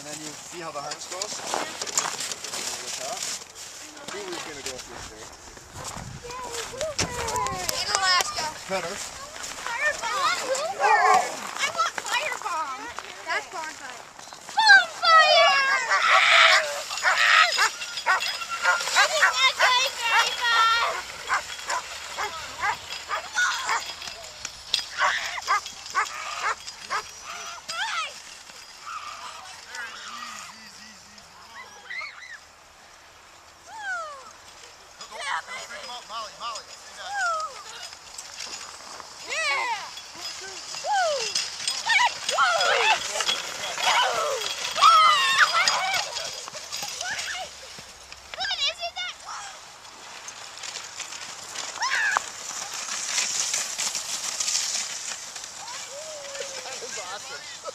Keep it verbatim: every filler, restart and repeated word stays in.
and then you see how the harness goes. With that. Who is going to go through today? In Alaska. Better. Firebomb. I want firebomb. That's bonfire. Bonfire! Molly, Molly, stay back. Yeah! Woo! What is it that? That is awesome.